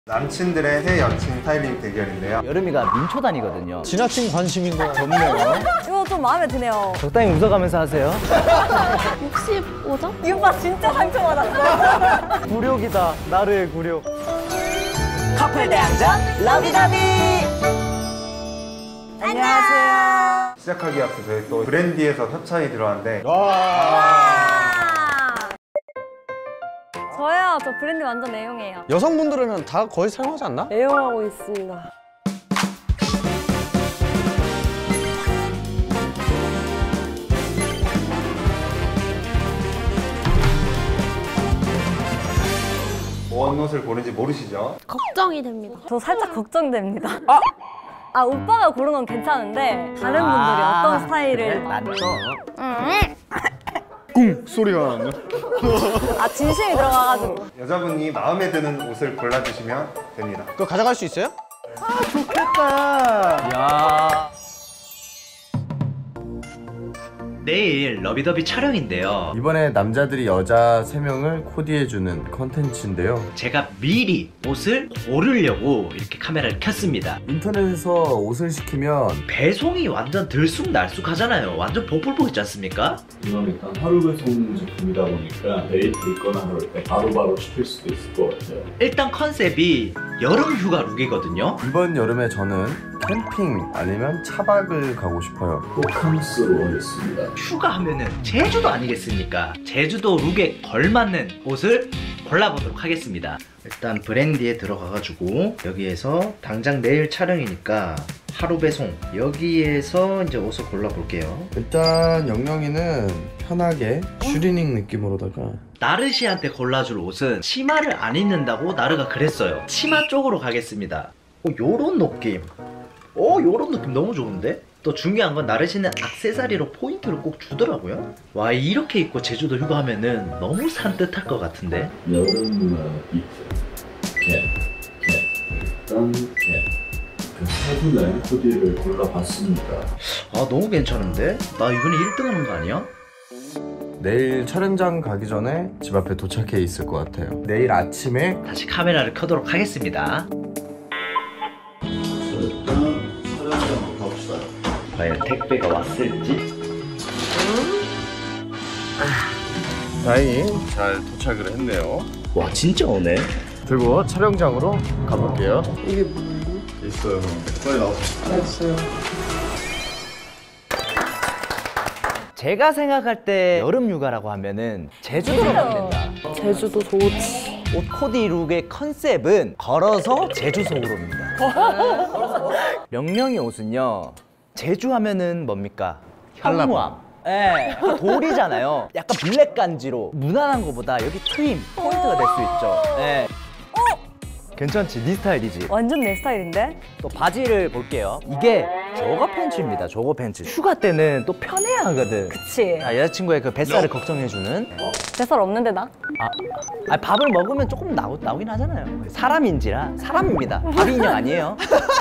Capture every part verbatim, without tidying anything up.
남친들의 새 여친 스타일링 대결인데요. 여름이가 민초단이거든요. 지나친 관심인 거 좋네요. 이거 좀 마음에 드네요. 적당히 웃어가면서 하세요. 육십오 점? 이 오빠 진짜 상처받았어. 굴욕이다. 나르의 굴욕. 커플 대항전 러비더비. 안녕하세요. 시작하기 앞서 저희 또 브랜디에서 협찬이 들어왔는데 저요, 저 브랜드 완전 애용해요. 여성분들은 다 거의 사용하지 않나? 애용하고 있습니다. 뭔 옷을 고른지 모르시죠? 걱정이 됩니다. 저 살짝 걱정됩니다. 아! 아, 오빠가 고른 건 괜찮은데 다른 분들이 아 어떤 스타일을 그래? 난 또. 꿍 소리가 나네. 아, 진심이 들어가가지고. 여자분이 마음에 드는 옷을 골라주시면 됩니다. 그거 가져갈 수 있어요? 좋겠다. 야. 내일 러비더비 촬영인데요. 이번에 남자들이 여자 세 명을 코디해주는 컨텐츠인데요. 제가 미리 옷을 고르려고 이렇게 카메라를 켰습니다. 인터넷에서 옷을 시키면 배송이 완전 들쑥날쑥 하잖아요. 완전 복불복 있지 않습니까? 이건 일단 하루 배송 제품이다 보니까 데이트 있거나 그럴 때 바로바로 시킬 수도 있을 것 같아요. 일단 컨셉이 여름 휴가 룩이거든요. 이번 여름에 저는 캠핑 아니면 차박을 가고 싶어요. 호캉스로 하겠습니다. 휴가 하면은 제주도 아니겠습니까? 제주도 룩에 걸맞는 옷을 골라보도록 하겠습니다. 일단 브랜디에 들어가가지고 여기에서 당장 내일 촬영이니까 하루 배송 여기에서 이제 옷을 골라볼게요. 일단 영영이는 편하게 슈리닝 느낌으로다가 나르시한테 골라줄 옷은 치마를 안 입는다고 나르가 그랬어요. 치마 쪽으로 가겠습니다. 오, 요런 느낌. 오, 요런 느낌 너무 좋은데? 또 중요한 건 나르시는 액세서리로 포인트를 꼭 주더라고요. 와, 이렇게 입고 제주도 휴가하면은 너무 산뜻할 것 같은데? 여름 누나 이트 캡, 캡, 일단 캡. 그 사분의 코디를 골라봤습니다. 아, 너무 괜찮은데? 나 이번에 일 등 하는 거 아니야? 내일 촬영장 가기 전에 집 앞에 도착해 있을 것 같아요. 내일 아침에 다시 카메라를 켜도록 하겠습니다. 일단 촬영장 갑시다. 과연 택배가 왔을지? 다행히 잘 도착을 했네요. 와, 진짜 오네. 들고 촬영장으로 가볼게요. 이게 있어요. 빨리 나오세요. 알았어요. 제가 생각할 때 여름 휴가라고 하면은 제주도로 가면 된다. 제주도 좋지. 옷 코디 룩의 컨셉은 걸어서 제주 속으로입니다. 명령의 옷은요, 제주 하면은 뭡니까? 현무암. 예, 네, 돌이잖아요. 약간 블랙 간지로 무난한 것보다 여기 트임 포인트가 될 수 있죠. 예. 네. 괜찮지? 네 스타일이지? 완전 내 스타일인데? 또 바지를 볼게요. 이게 조거 팬츠입니다. 조거 팬츠. 휴가 때는 또 편해야 하거든. 그치. 아, 여자친구의 그 뱃살을 걱정해주는. 뱃살 없는데 나? 아, 아, 밥을 먹으면 조금 나오, 나오긴 하잖아요. 사람인지라 사람입니다. 밥 인형 아니에요.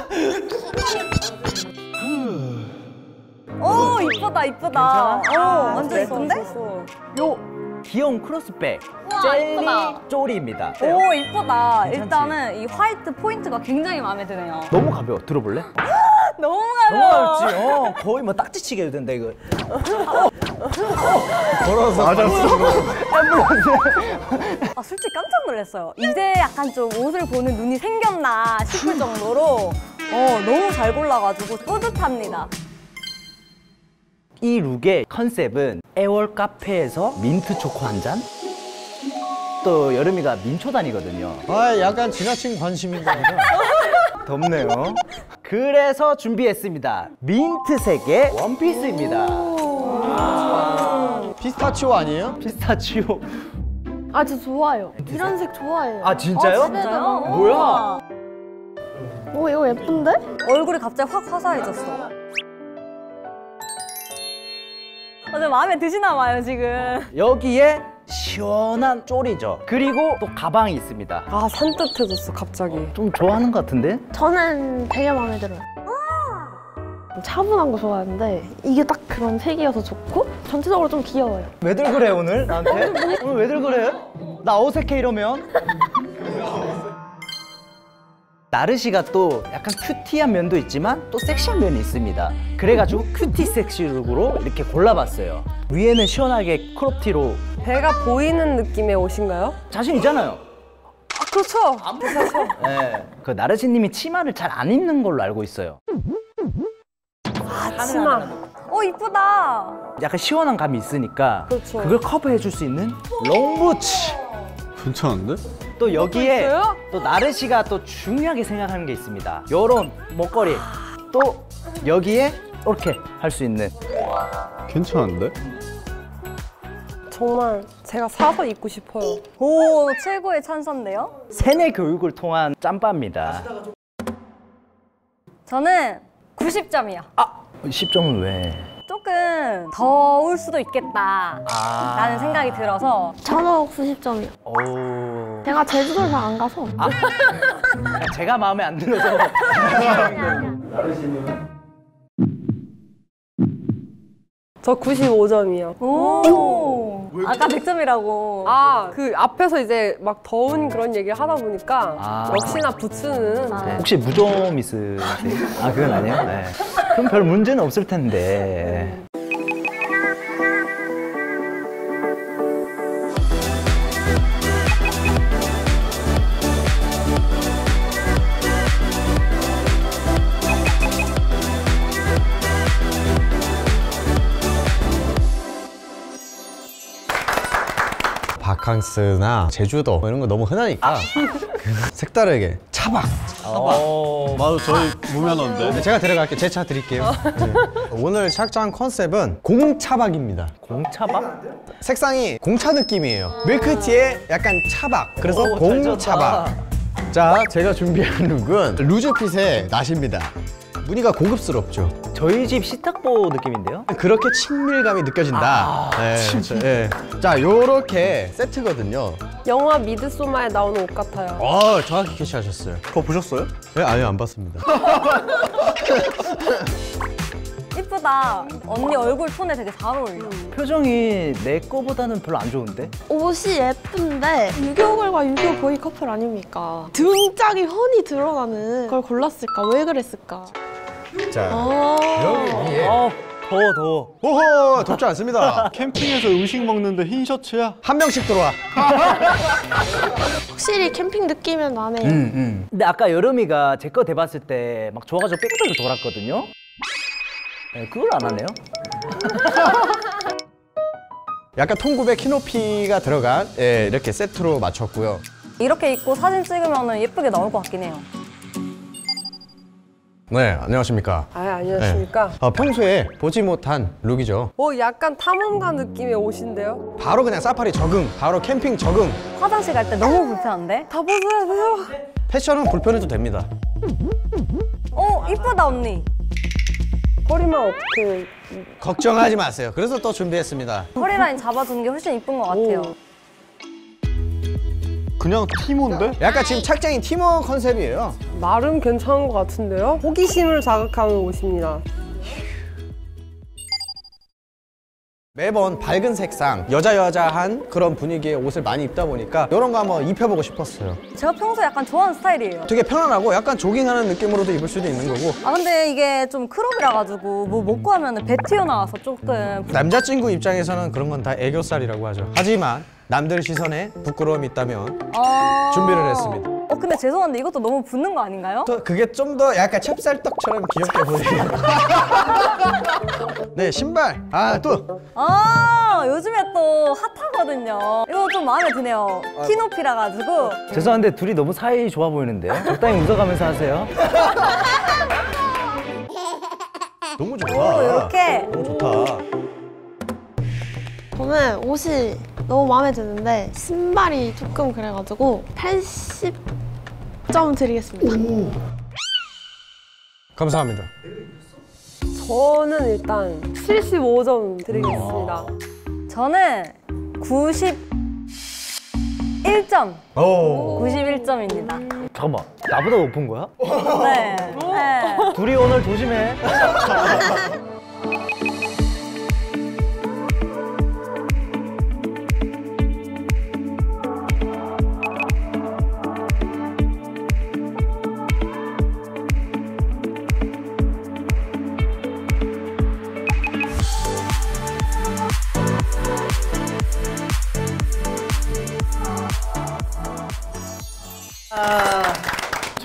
오, 이쁘다, 이쁘다. 괜찮아? 오, 완전 이쁜데? 요 귀여운 크로스백 우와, 젤리 이쁘다. 쪼리입니다. 오, 이쁘다. 괜찮지? 일단은 이 화이트 포인트가 굉장히 마음에 드네요. 너무 가벼워. 들어볼래? 너무 너무 가벼워. 가볍지? 어, 거의 뭐 딱지치게 해도 된다 이거. 걸어서 맞았어. 아, 솔직히 깜짝 놀랐어요. 이제 약간 좀 옷을 보는 눈이 생겼나 싶을 정도로 어, 너무 잘 골라가지고 뿌듯합니다. 이 룩의 컨셉은 애월 카페에서 민트 초코 한 잔? 또 여름이가 민초단이거든요. 아 약간 지나친 관심인 거 같아. 덥네요. 그래서 준비했습니다. 민트색의 원피스입니다. 피스타치오 아니에요? 피스타치오. 아, 저 좋아요. 이런 색 좋아해요. 아, 진짜요? 아, 진짜요? 뭐야? 오, 이거 예쁜데? 얼굴이 갑자기 확 화사해졌어. 어, 저 마음에 드시나 봐요, 지금. 여기에 시원한 쪼리죠. 그리고 또 가방이 있습니다. 아, 산뜻해졌어, 갑자기. 좀 좋아하는 것 같은데? 저는 되게 마음에 들어요. 차분한 거 좋아하는데 이게 딱 그런 색이어서 좋고 전체적으로 좀 귀여워요. 왜들 그래 오늘 나한테? 어? 오늘 왜들 그래? 나 어색해 이러면? 나르시가 또 약간 큐티한 면도 있지만 또 섹시한 면이 있습니다. 그래가지고 큐티 섹시룩으로 이렇게 골라봤어요. 위에는 시원하게 크롭티로. 배가 보이는 느낌의 옷인가요? 자신 있잖아요. 아, 그렇죠. 그렇죠. 네, 그 나르시님이 치마를 잘 안 입는 걸로 알고 있어요. 아, 치마. 어, 이쁘다. 약간 시원한 감이 있으니까 그렇죠. 그걸 커버해줄 수 있는 롱부츠. 괜찮은데? 또 여기에 있어요? 또 나르시가 또 중요하게 생각하는 게 있습니다. 요런 목걸이. 또 여기에 이렇게 할 수 있는. 괜찮은데? 정말 제가 사서 입고 싶어요. 오, 최고의 찬사인데요? 세뇌 교육을 통한 짬바입니다. 저는 구십 점이요. 아! 십 점은 왜? 조금 더울 수도 있겠다 아. 라는 생각이 들어서. 저는 구십 점이요. 오. 제가 제주도를 잘 안 가서. 아. 제가 마음에 안 들어서. 저 구십오 점이요. 오, 아까 백 점이라고. 아, 그 앞에서 이제 막 더운 그런 얘기를 하다 보니까 아. 역시나 부츠는 네. 혹시 무좀 있으세요? 아, 그건 아니에요? 네. 그럼 별 문제는 없을 텐데. 바캉스나 제주도 뭐 이런 거 너무 흔하니까 색다르게 차박. 어... 맞아, 저희 무면허인데. 네, 제가 데려갈게요. 제 차 드릴게요. 네. 오늘 착장 컨셉은 공차박입니다. 공차박? 색상이 공차 느낌이에요. 밀크티에 약간 차박. 그래서 오, 잘 공차박. 자, 제가 준비한 룩은 루즈핏의 나시입니다. 무늬가 고급스럽죠. 저희 집 식탁보 느낌인데요? 그렇게 친밀감이 느껴진다. 아, 네, 저, 네. 자, 요렇게 세트거든요. 영화 미드소마에 나오는 옷 같아요. 어, 정확히 캐치하셨어요. 그거 보셨어요? 네, 아니요, 안 봤습니다. 이쁘다. 언니 얼굴 톤에 되게 잘 어울려. 표정이 내 거보다는 별로 안 좋은데? 옷이 예쁜데 유교걸과 유교 보이 커플 아닙니까? 등짝이 훤히 드러나는 걸 골랐을까? 왜 그랬을까? 자, 아 여기 위에. 어, 더워, 더워. 오호, 덥지 않습니다. 캠핑에서 음식 먹는데 흰 셔츠야? 한 명씩 들어와. 확실히 캠핑 느낌은 나네요. 음, 음. 근데 아까 여름이가 제 거 대봤을 때 막 좋아가지고 빽빽하게 돌았거든요? 네, 그걸 안 하네요? 약간 통굽에 키높이가 들어간 예, 이렇게 세트로 맞췄고요. 이렇게 입고 사진 찍으면 예쁘게 나올 것 같긴 해요. 네, 안녕하십니까. 아, 안녕하십니까. 네. 어, 평소에 보지 못한 룩이죠. 어, 약간 탐험가 느낌의 옷인데요? 바로 그냥 사파리 적응, 바로 캠핑 적응. 화장실 갈 때 너무 불편한데? 다 벗어야 돼요. 패션은 불편해도 됩니다. 어, 이쁘다 언니. 허리만 어떻게. 걱정하지 마세요. 그래서 또 준비했습니다. 허리라인 잡아주는 게 훨씬 이쁜 것 같아요. 그냥 티모인데? 약간 지금 착장이 팀원 컨셉이에요. 나름 괜찮은 것 같은데요? 호기심을 자극하는 옷입니다. 매번 밝은 색상, 여자여자한 그런 분위기의 옷을 많이 입다 보니까 이런 거 한번 입혀보고 싶었어요. 제가 평소에 약간 좋아하는 스타일이에요. 되게 편안하고 약간 조깅하는 느낌으로도 입을 수도 있는 거고. 아 근데 이게 좀 크롭이라 가지고 뭐 먹고 하면 배 튀어나와서 조금. 남자친구 입장에서는 그런 건 다 애교살이라고 하죠. 하지만 남들 시선에 부끄러움이 있다면 아... 준비를 했습니다. 어 근데 죄송한데 이것도 너무 붙는 거 아닌가요? 또 그게 좀 더 약간 찹쌀떡처럼 귀엽게 보이게. 네, 신발. 아, 또. 아 요즘에 또 핫하거든요. 이거 좀 마음에 드네요. 키높이라 가지고. 죄송한데 둘이 너무 사이 좋아 보이는데요? 적당히 웃어가면서 하세요. 너무 오 좋다. 이렇게. 너무 좋다. 저는 옷이 너무 마음에 드는데 신발이 조금 그래가지고 팔십 점 드리겠습니다. 감사합니다. 저는 일단 칠십오 점 드리겠습니다. 저는 구십일 점. 오. 구십일 점입니다. 잠깐만, 나보다 높은 거야? 네. 네. 둘이 오늘 조심해.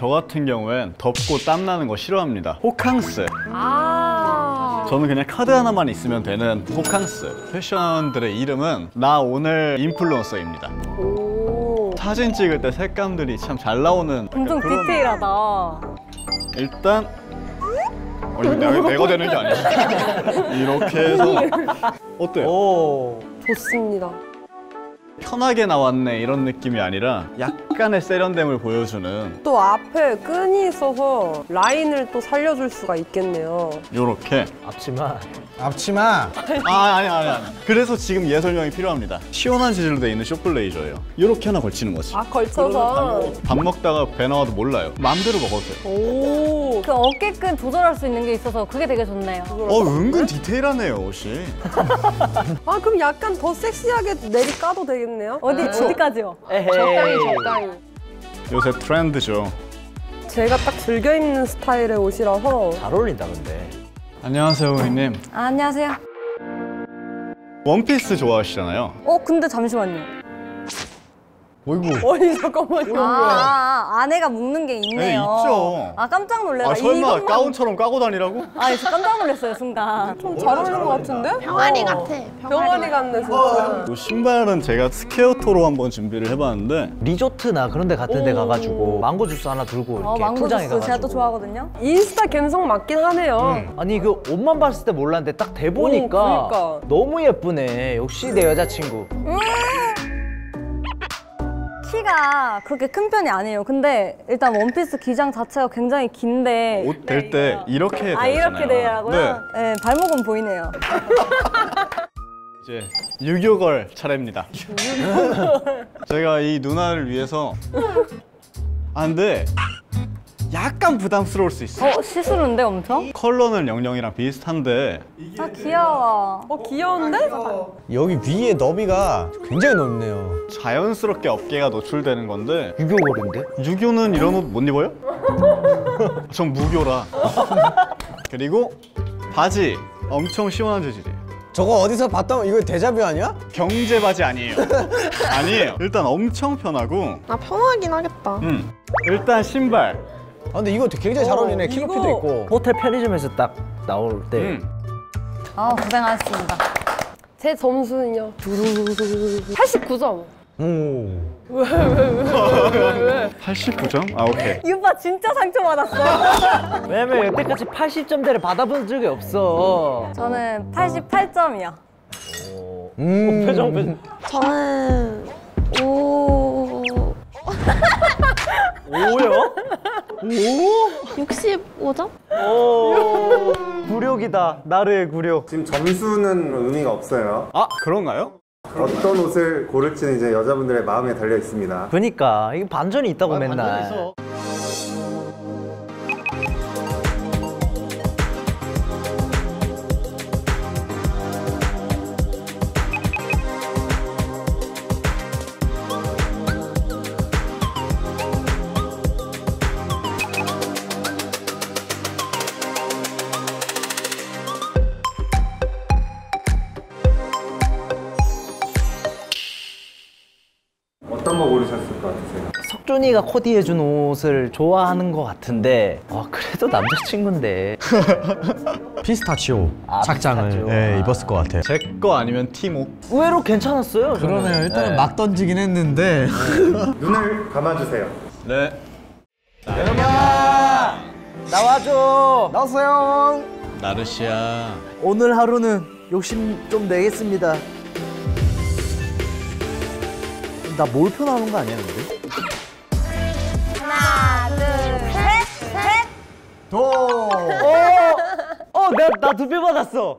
저 같은 경우엔 덥고 땀나는 거 싫어합니다. 호캉스. 아. 저는 그냥 카드 하나만 있으면 되는 호캉스. 패션들의 이름은 나 오늘 인플루언서입니다. 오. 사진 찍을 때 색감들이 참 잘 나오는 엄청 그런- 디테일하다. 일단 어, 이거 내가, 내가 되는 게 아니야. 이렇게 해서 어때요? 오. 좋습니다. 편하게 나왔네 이런 느낌이 아니라 약간의 세련됨을 보여주는 또 앞에 끈이 있어서 라인을 또 살려줄 수가 있겠네요. 요렇게. 앞치마. 앞치마. 아 아니 아니 아니. 그래서 지금 얘 설명이 필요합니다. 시원한 재질로 돼 있는 쇼플레이저예요. 요렇게 하나 걸치는 거지. 아, 걸쳐서. 밥 먹다가 배 나와도 몰라요. 마음대로 먹어도 돼요. 오. 그 어깨끈 조절할 수 있는 게 있어서 그게 되게 좋네요. 어 은근 디테일하네요 옷이. 아, 그럼 약간 더 섹시하게 내리 까도 되겠네요? 어디, 어디까지요? 에헤이. 적당히, 적당히. 요새 트렌드죠. 제가 딱 즐겨 입는 스타일의 옷이라서. 잘 어울린다 근데. 안녕하세요 고객님. 아, 안녕하세요. 원피스 좋아하시잖아요. 어, 근데 잠시만요. 어이구. 어이, 잠깐만요. 아, 안에가 묶는 게 있네요. 네, 있죠. 아, 깜짝 놀래라. 아 설마 이것만... 가운처럼 까고 다니라고? 아, 저 깜짝 놀랐어요, 순간. 좀 잘 어울리는 것 같은데? 병아리 어. 같아. 병아리 같네, 진짜. 이 신발은 제가 스퀘어토로 한번 준비를 해봤는데 리조트나 그런 데 같은 데 오. 가가지고 망고 주스 하나 들고 어, 이렇게 망고 풀장에 주스 가가지고. 제가 또 좋아하거든요. 인스타 감성 맞긴 하네요. 아니 그 옷만 봤을 때 몰랐는데 딱 대보니까 오, 그러니까. 너무 예쁘네. 역시 내 여자친구. 키가 그렇게 큰 편이 아니에요. 근데 일단 원피스 기장 자체가 굉장히 긴데 옷 될 때 이렇게 아, 되잖아요. 이렇게 되라고요? 네. 네, 발목은 보이네요. 이제 유교걸 차례입니다. 제가 이 누나를 위해서 아 근데 약간 부담스러울 수 있어. 어, 시스루인데 엄청? 컬러는 영영이랑 비슷한데 아, 귀여워. 어, 귀여운데? 여기 위에 너비가 굉장히 넓네요. 자연스럽게 어깨가 노출되는 건데 유교걸인데? 유교는 이런 옷 못 입어요? 전 무교라. 그리고 바지 엄청 시원한 재질이에요. 저거 어디서 봤던 이거 데자뷰 아니야? 경제 바지 아니에요. 아니에요. 일단 엄청 편하고 아, 편하긴 하겠다. 음. 일단 신발 아 근데 이거 굉장히 잘 어울리네. 어, 키높이도 이거- 있고. 호텔 편의점에서 딱 나올 때 음. 아, 고생하셨습니다. 제 점수는요. 팔십구 점. 오. 팔십구 점? 아 오케이. 이 오빠 진짜 상처받았어요. 왜냐면 여태까지 팔십 점대를 받아본 적이 없어. 저는 팔십팔 점이요. 음. 표정 표정. 저는 오 오요? 오? 육십오 점? 오. 굴욕이다. 나르의 굴욕. 지금 점수는 의미가 없어요. 아 그런가요? 어떤 옷을 고를지는 이제 여자분들의 마음에 달려 있습니다. 그니까 이게 반전이 있다고 맨날. 어떤 거 고르셨을 것 같으세요? 석준이가 코디해준 옷을 좋아하는 것 같은데 아 그래도 남자친구인데. 피스타치오 아, 착장을 피스타치오. 예, 아. 입었을 것 같아요. 제 거 아니면 티모? 의외로 괜찮았어요. 저는. 그러네요. 일단은 네. 막 던지긴 했는데. 눈을 감아주세요. 네. 나와줘. 나왔어요. 나르시아. 오늘 하루는 욕심 좀 내겠습니다. 나 몰표 나오는 거 아니야 근데? 하나, 둘, 셋, 셋. 도. 어, 나 나 두 배 받았어.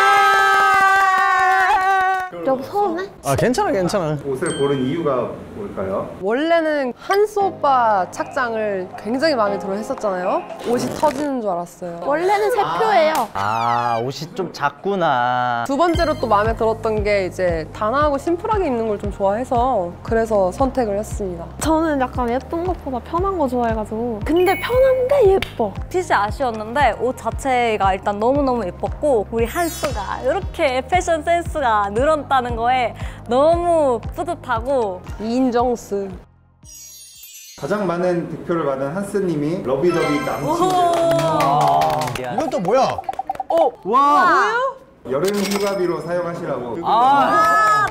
여보 서운해? 아 괜찮아 괜찮아. 옷을 고른 이유가 뭘까요? 원래는 한수 오빠 착장을 굉장히 마음에 들어 했었잖아요. 옷이 터지는 줄 알았어요. 원래는 세 표예요. 아 옷이 좀 작구나. 두 번째로 또 마음에 들었던 게 이제 단아하고 심플하게 입는 걸 좀 좋아해서 그래서 선택을 했습니다. 저는 약간 예쁜 것보다 편한 거 좋아해가지고. 근데 편한데 예뻐. 핏이 아쉬웠는데 옷 자체가 일단 너무너무 예뻤고 우리 한수가 이렇게 패션 센스가 늘었다는 거에 너무 뿌듯하고 이인정스. 가장 많은 득표를 받은 한스님이 러비더비 남친. 이건 또 뭐야? 와. 여름 휴가비로 사용하시라고. 아.